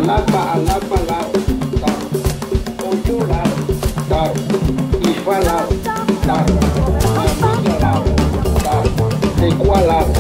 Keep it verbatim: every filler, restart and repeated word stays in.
Alapa, Alapa Lao, dar. Oyo Lao, dar. Ifa Lao, dar. Mamilla Lao, dar. Tecua Lao,